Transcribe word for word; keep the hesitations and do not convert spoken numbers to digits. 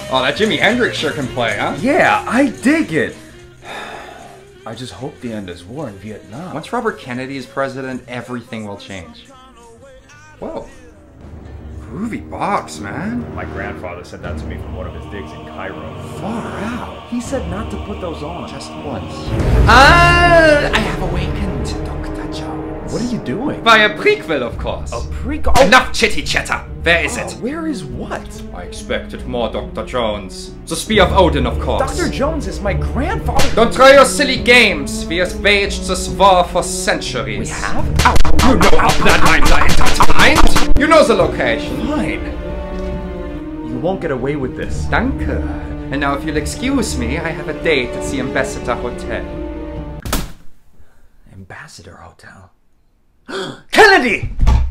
Oh, that Jimi Hendrix sure can play, huh? Yeah, I dig it. I just hope the end is war in Vietnam. Once Robert Kennedy is president, everything will change. Whoa. Groovy box, man. My grandfather said that to me from one of his digs in Cairo. Far out. He said not to put those on. Just once. Ah, I have awakened, Doctor Jones. What are you doing? By a prequel, of course. A prequel? Oh. Enough chitty chatter. Where is Oh, it? where is what? I expected more, Doctor Jones. The Spear of Odin, of course. Doctor Jones is my grandfather. Don't try your silly games. We have waged this war for centuries. We have? Ow, ow, you know how bloodlines are intertwined. You know the location. Fine. You won't get away with this. Danke. And now if you'll excuse me, I have a date at the Ambassador Hotel. Ambassador Hotel? Kennedy!